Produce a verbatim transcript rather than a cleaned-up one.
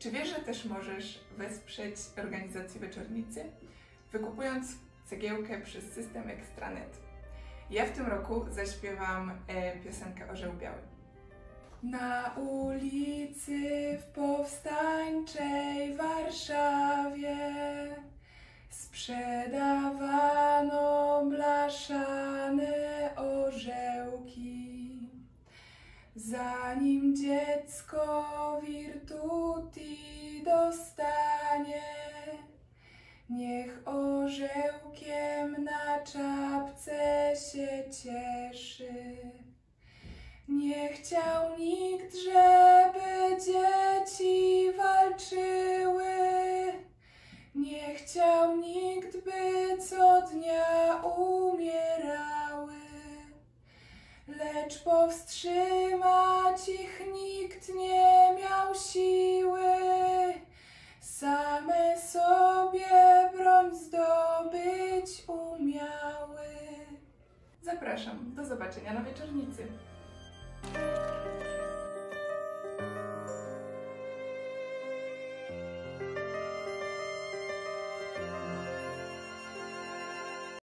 Czy wiesz, że też możesz wesprzeć organizację wieczornicy, wykupując cegiełkę przez system Extranet? Ja w tym roku zaśpiewam e, piosenkę Orzeł Biały. Na ulicy w powstańczej Warszawie sprzedawano blaszane orzełki. Zanim dziecko virtuti dostanie, niech orzełkiem na czapce się cieszy. Nie chciał nikt, żeby dzieci walczyły, nie chciał nikt, by co dnia umierały, lecz powstrzymać ich nikt nie miał siły, same sobie broń zdobyć umiały. Zapraszam, do zobaczenia na wieczornicy.